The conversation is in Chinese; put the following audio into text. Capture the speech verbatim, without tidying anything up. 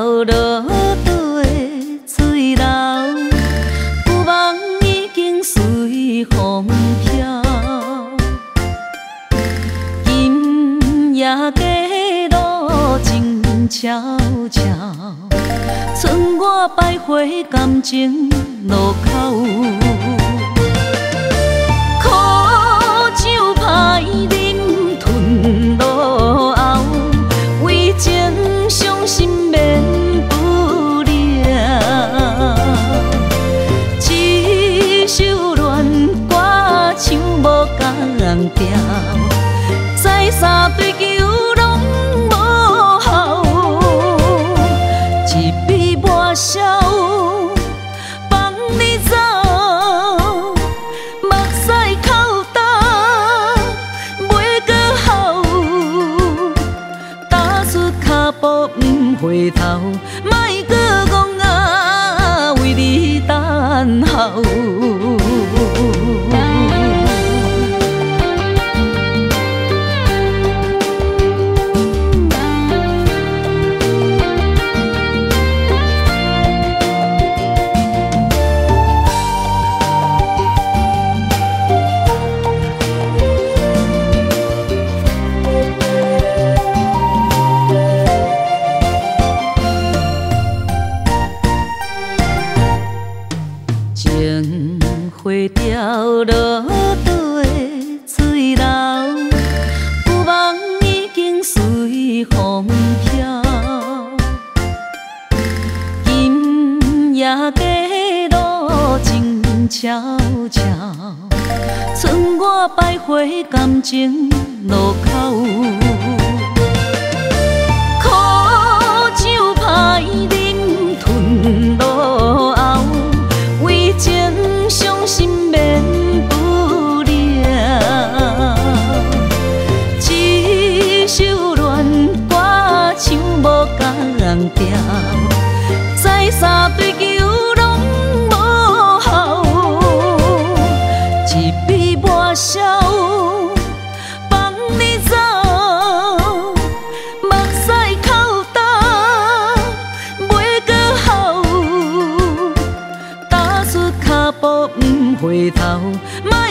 落地水流，旧梦已经随风飘。今夜街路静悄悄，剩我徘徊感情路口。苦酒歹饮吞落喉，为情伤心免不了。一首恋歌唱无共调，再三追求拢无效，一杯抹消。回头，莫搁讲啊，为你等候。情花掉落地水流，旧梦已经随风飘。今夜街路静悄悄，剩我徘徊感情路口。苦酒歹饮吞落喉，为情伤心免不了。一首恋歌唱无共调，再三追求拢无效，一杯抹消。回头。